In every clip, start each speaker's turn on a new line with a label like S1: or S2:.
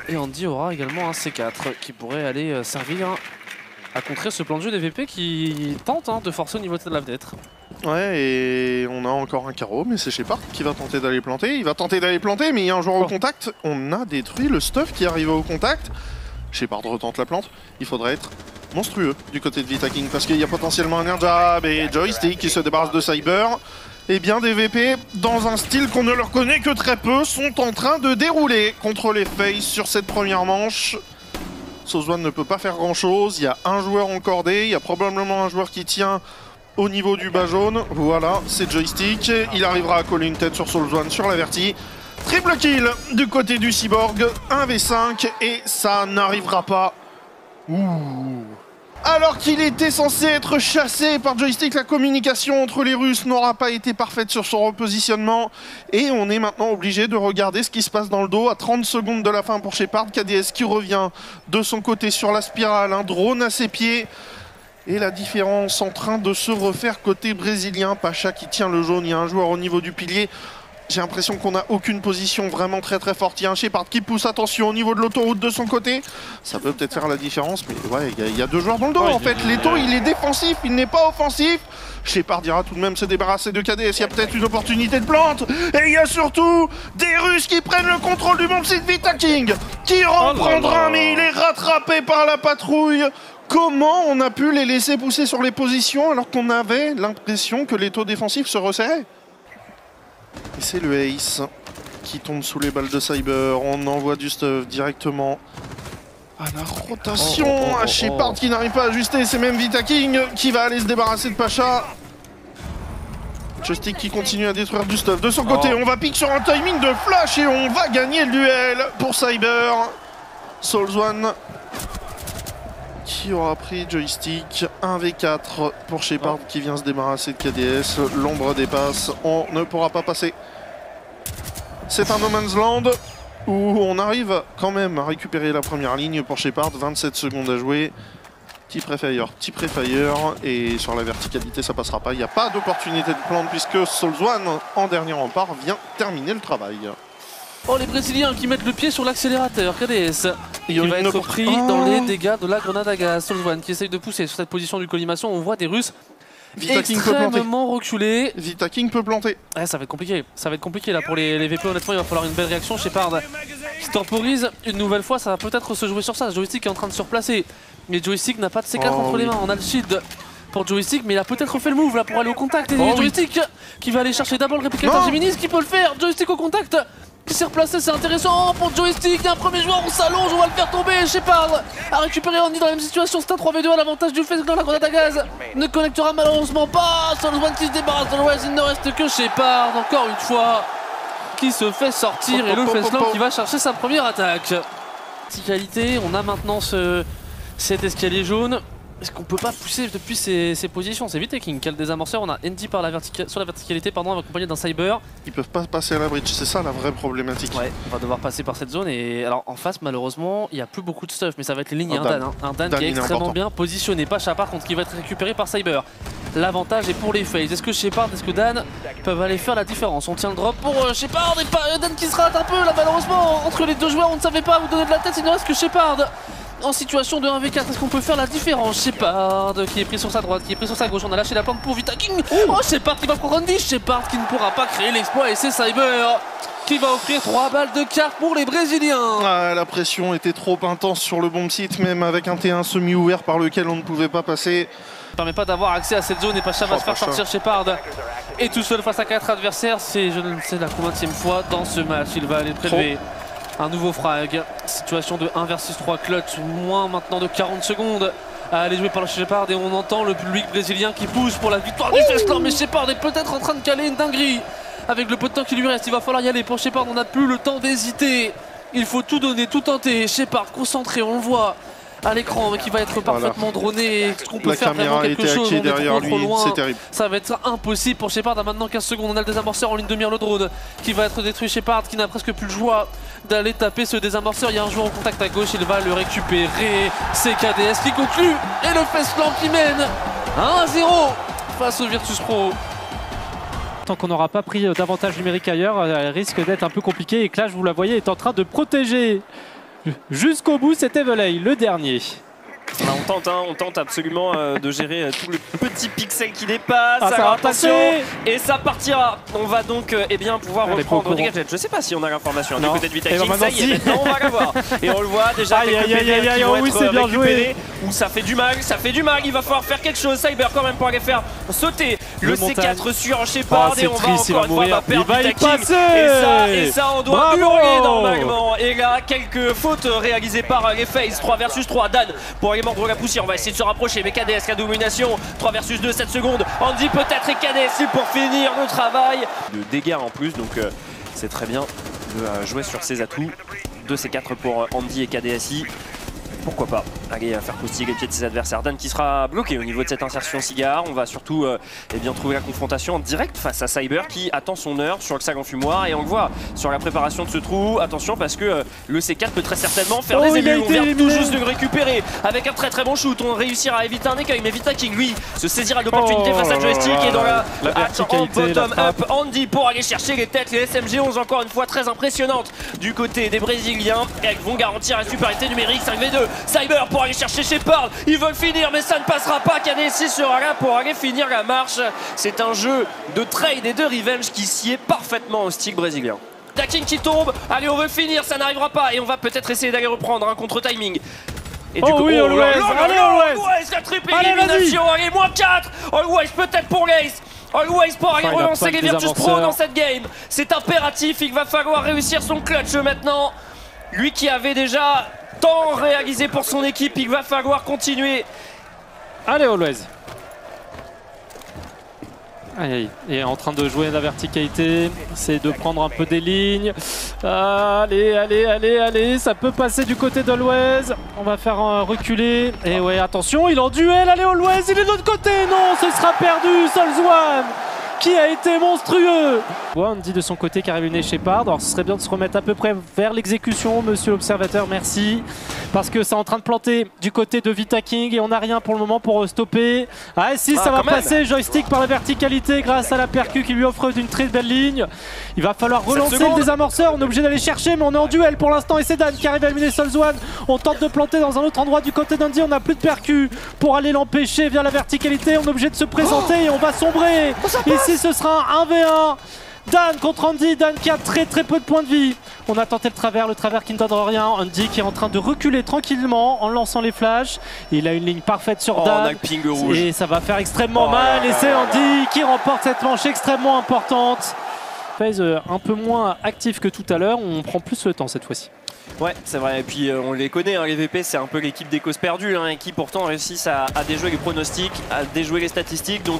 S1: Et Andy aura également un C4 qui pourrait aller servir à contrer ce plan de jeu des VP qui tente de forcer au niveau de la fenêtre.
S2: Ouais, et on a encore un carreau, mais c'est Shepard qui va tenter d'aller planter. Il va tenter d'aller planter, mais il y a un joueur au contact. On a détruit le stuff qui arrive au contact. Shepard retente la plante. Il faudrait être monstrueux du côté de Vitaking parce qu'il y a potentiellement un air jab et Joystick qui se débarrasse de Cyber. Et bien des VP, dans un style qu'on ne leur connaît que très peu, sont en train de dérouler contre les FaZe sur cette première manche. Sozwan ne peut pas faire grand chose. Il y a un joueur encordé. Il y a probablement un joueur qui tient au niveau du bas jaune. Voilà, c'est Joystick. Il arrivera à coller une tête sur Sozwan sur la vertie. Triple kill du côté du Cyborg. 1v5 et ça n'arrivera pas. Ouh. Alors qu'il était censé être chassé par Joystick, la communication entre les Russes n'aura pas été parfaite sur son repositionnement. Et on est maintenant obligé de regarder ce qui se passe dans le dos à 30 secondes de la fin pour Shepard. KDS qui revient de son côté sur la spirale, un drone à ses pieds. Et la différence en train de se refaire côté brésilien. Pacha qui tient le jaune, il y a un joueur au niveau du pilier. J'ai l'impression qu'on n'a aucune position vraiment très forte. Il y a un Shepard qui pousse, attention au niveau de l'autoroute de son côté. Ça peut peut-être faire la différence, mais ouais, il y a deux joueurs dans le dos en fait. Leto, il est défensif, il n'est pas offensif. Shepard ira tout de même se débarrasser de KDS. Il y a peut-être une opportunité de plante. Et il y a surtout des Russes qui prennent le contrôle du bomb site. Vitaking qui reprendra, mais il est rattrapé par la patrouille. Comment on a pu les laisser pousser sur les positions alors qu'on avait l'impression que les taux défensifs se resserraient? Et c'est le Ace qui tombe sous les balles de Cyber. On envoie du stuff directement à la rotation. À Shepard qui n'arrive pas à ajuster. C'est même Vitaking qui va aller se débarrasser de Pacha. Joystick qui continue à détruire du stuff. De son côté, on va pique sur un timing de flash et on va gagner le duel pour Cyber. Sozwan qui aura pris Joystick. 1v4 pour Shepard qui vient se débarrasser de KDS. L'ombre dépasse, on ne pourra pas passer. C'est un no man's land où on arrive quand même à récupérer la première ligne pour Shepard. 27 secondes à jouer. Petit pré-fire, et sur la verticalité ça passera pas. Il n'y a pas d'opportunité de plante puisque Sozwan en dernier rempart vient terminer le travail.
S1: Oh, les Brésiliens qui mettent le pied sur l'accélérateur. KDS qui va être pris dans les dégâts de la grenade à gaz. Sozwan qui essaye de pousser sur cette position du collimation. On voit des Russes extrêmement reculés.
S2: Vitaking peut planter.
S1: Ouais, ça va être compliqué. Ça va être compliqué là pour les VP. Honnêtement, il va falloir une belle réaction. Shepard qui temporise une nouvelle fois. Ça va peut-être se jouer sur ça. Joystick est en train de se replacer. Mais Joystick n'a pas de C4 entre les mains. On a le shield pour Joystick, mais il a peut-être fait le move là pour aller au contact. Et Joystick qui va aller chercher d'abord le réplicateur Géminis qui peut le faire. Joystick au contact. Qui s'est replacé, c'est intéressant pour Joystick. Il y a un premier joueur, on s'allonge, on va le faire tomber. Shepard a récupéré Andy dans la même situation. C'est un 3v2 à l'avantage du fait que la grenade à gaz ne connectera malheureusement pas. Sozwan qui se débarrasse de l'Ouest, il ne reste que Shepard, encore une fois, qui se fait sortir. Et le Feslam qui va chercher sa première attaque. Petite qualité, on a maintenant cet escalier jaune. Est-ce qu'on peut pas pousser depuis ces positions? C'est Vitaking qui a le désamorceur. On a Andy par sur la verticalité, accompagné d'un Cyber.
S2: Ils peuvent pas passer à la bridge, c'est ça la vraie problématique.
S1: Ouais, on va devoir passer par cette zone. Et alors en face, malheureusement, il n'y a plus beaucoup de stuff, mais ça va être les lignes. Un Dan qui est extrêmement bien positionné. Pacha par contre qui va être récupéré par Cyber. L'avantage est pour les FaZe. Est-ce que Shepard, est-ce que Dan peuvent aller faire la différence? On tient le drop pour Shepard et pas Dan qui se rate un peu là, malheureusement. Entre les deux joueurs, on ne savait pas où donner de la tête. Il ne reste que Shepard en situation de 1v4, est-ce qu'on peut faire la différence? Shepard qui est pris sur sa droite, qui est pris sur sa gauche, on a lâché la plante pour Vitaking. Oh, Shepard qui va prendre Andy, Shepard qui ne pourra pas créer l'exploit et c'est Cyber qui va offrir 3 balles de carte pour les Brésiliens.
S2: La pression était trop intense sur le bomb site, même avec un T1 semi-ouvert par lequel on ne pouvait pas passer.
S1: Ça ne permet pas d'avoir accès à cette zone et Pacha va se faire sortir Shepard. Et tout seul face à 4 adversaires, c'est je ne sais la combienième fois dans ce match, il va aller prélever un nouveau frag. Situation de 1 versus 3 clutch, moins maintenant de 40 secondes à aller jouer par le Shepard et on entend le public brésilien qui pousse pour la victoire du Feslam. Mais Shepard est peut-être en train de caler une dinguerie avec le peu de temps qui lui reste. Il va falloir y aller pour Shepard, on n'a plus le temps d'hésiter. Il faut tout donner, tout tenter. Shepard concentré, on le voit à l'écran, mais qui va être parfaitement droné. Est-ce qu'on peut faire vraiment quelque chose? On est trop loin. Ça va être impossible pour Shepard. À maintenant 15 secondes, on a le désamorceur en ligne de mire, le drone qui va être détruit. Shepard qui n'a presque plus le choix d'aller taper ce désamorceur. Il y a un joueur en contact à gauche, il va le récupérer. C'est KDS qui conclut et le Feslam qui mène 1-0 face au Virtus Pro.
S3: Tant qu'on n'aura pas pris d'avantage numérique ailleurs, elle risque d'être un peu compliqué. Et Clash, vous la voyez, est en train de protéger Jusqu'au bout, c'était Volley, le dernier.
S4: Bah, on tente absolument de gérer tout le petit pixel qui dépasse.
S3: Ah, ça
S4: alors
S3: va
S4: attention,
S3: passer.
S4: et ça partira. On va donc pouvoir
S3: Elle est pas au
S4: reprendre.
S3: courant.
S4: Je sais pas si on a l'information du
S3: Non.
S4: côté de
S3: Et bah,
S4: Vitaking. Ça y est, maintenant on va la voir. Et on le voit déjà
S3: Aïe,
S4: avec
S3: aïe,
S4: le
S3: aïe,
S4: PDL
S3: aïe,
S4: qui
S3: aïe,
S4: vont
S3: oui,
S4: être
S3: c'est bien
S4: récupérés. Où ça fait du mal, il va falloir faire quelque chose. Cyber quand même pour aller faire sauter le C4 sur Shepard.
S3: Oh,
S4: et on va
S3: triste, il va
S4: encore une fois
S3: mourir.
S4: perdre
S3: Il va y
S4: Vitaking.
S3: passer.
S4: Et ça on doit
S3: Bravo.
S4: hurler normalement. Et là quelques fautes réalisées par les FaZe. 3 versus 3. Dan pour aller mordre la poussière. On va essayer de se rapprocher, mais KDS la domination. 3 versus 2, 7 secondes. Andy peut-être et KDS pour finir le travail. De dégâts en plus, donc c'est très bien de jouer sur ses atouts. 2 C4 pour Andy et KDSI. Pourquoi pas aller faire croustiller les pieds de ses adversaires. Dan qui sera bloqué au niveau de cette insertion cigare. On va surtout trouver la confrontation en direct face à Cyber qui attend son heure sur le sac en fumoir. Et on le voit sur la préparation de ce trou. Attention parce que le C4 peut très certainement faire des émules. On vient tout juste de le récupérer avec un très bon shoot. On réussira à éviter un écueil. Mais Vitaking lui se saisira de l'opportunité face à Joystick. Et dans la en bottom up, Andy pour aller chercher les têtes. Les SMG 11 encore une fois très impressionnantes du côté des Brésiliens. Elles vont garantir la supériorité numérique. 5v2. Cyber pour aller chercher Shepard, ils veulent finir mais ça ne passera pas. KDSI sera là pour aller finir la marche. C'est un jeu de trade et de revenge qui sied parfaitement au style brésilien. Dakin qui tombe, allez on veut finir, ça n'arrivera pas et on va peut-être essayer d'aller reprendre un contre-timing. Et du coup,
S3: oui, Always, allez
S4: Always, la triple élimination, allez moins 4, Always peut-être pour l'Ace. Always pour aller relancer les Virtus Pro dans cette game. C'est impératif, il va falloir réussir son clutch maintenant. Lui qui avait déjà tant réalisé pour son équipe, il va falloir continuer.
S3: Allez, Always. Aïe, aïe. Il est en train de jouer la verticalité, c'est de prendre un peu des lignes. Allez, ça peut passer du côté d'Always. On va faire reculer. Et ouais, attention, il est en duel. Allez, Always, il est de l'autre côté. Non, ce sera perdu. Solzwan qui a été monstrueux. Andy de son côté qui arrive une Shepard. Alors ce serait bien de se remettre à peu près vers l'exécution, monsieur l'observateur, merci. Parce que c'est en train de planter du côté de Vitaking et on n'a rien pour le moment pour stopper. Ah si, ça va passer, Joystick par la verticalité grâce à la percu qui lui offre une très belle ligne. Il va falloir relancer le désamorceur, on est obligé d'aller chercher mais on est en duel pour l'instant et c'est Dan qui arrive à éliminer Solzwan. On tente de planter dans un autre endroit du côté d'Andy, on n'a plus de percu pour aller l'empêcher via la verticalité. On est obligé de se présenter et on va sombrer. Ici ce sera un 1v1. Dan contre Andy, Dan qui a très peu de points de vie. On a tenté le travers qui ne donne rien. Andy qui est en train de reculer tranquillement en lançant les flashs. Il a une ligne parfaite sur Dan.
S4: On a le ping rouge.
S3: Et ça va faire extrêmement mal. Et c'est Andy qui remporte cette manche extrêmement importante. FaZe un peu moins actif que tout à l'heure. On prend plus le temps cette fois-ci.
S4: Ouais, c'est vrai. Et puis on les connaît, hein, les VP, c'est un peu l'équipe des causes perdues, hein, qui pourtant réussissent à déjouer les pronostics, à déjouer les statistiques. Donc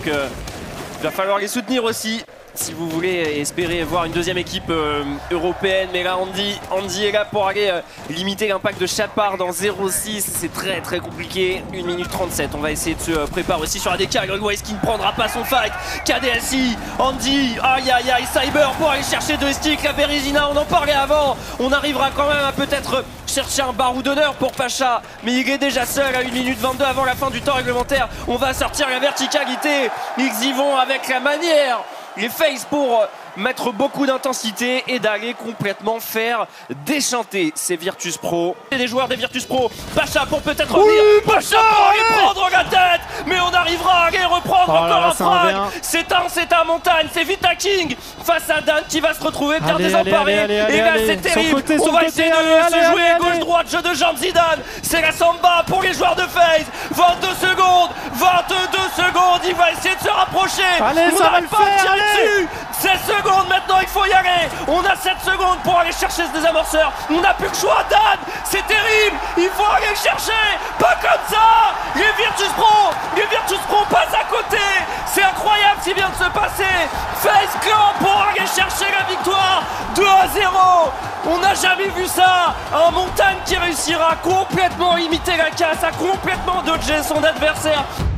S4: il va falloir les soutenir aussi. Si vous voulez espérer voir une deuxième équipe européenne, mais là Andy est là pour aller limiter l'impact de Shepard en 0-6, c'est très compliqué. 1 minute 37, on va essayer de se préparer aussi sur ADK. Always qui ne prendra pas son fight. KDSI, Andy, aïe, Cyber pour aller chercher deux sticks. La Bérésina, on en parlait avant. On arrivera quand même à peut-être chercher un barreau d'honneur pour Pacha, mais il est déjà seul à 1 minute 22 avant la fin du temps réglementaire. On va sortir la verticalité, ils y vont avec la manière. Les FaZe pour mettre beaucoup d'intensité et d'aller complètement faire déchanter ces Virtus Pro. Et des joueurs des Virtus Pro, Pacha pour peut-être revenir, Pacha pour aller prendre la tête, mais on arrivera à aller reprendre encore un frag. C'est un montagne, c'est Vitaking face à Dan qui va se retrouver bien désemparé. Et là c'est terrible, on va essayer de se jouer gauche-droite, jeu de jambes Zidane. C'est la samba pour les joueurs de FaZe. 22 secondes, il va essayer de se rapprocher.
S3: Allez,
S4: on
S3: ça va le faire,
S4: dessus. 16 secondes maintenant, il faut y aller. On a 7 secondes pour aller chercher ce désamorceur. On n'a plus le choix, Dan. C'est terrible. Il faut aller le chercher. Pas comme ça. Les Virtus Pro passent à côté. C'est incroyable ce qui vient de se passer. FaZe Clan pour aller chercher la victoire. 2-0. On n'a jamais vu ça. Un montagne qui réussira à complètement imiter la casse, à complètement dodger son adversaire.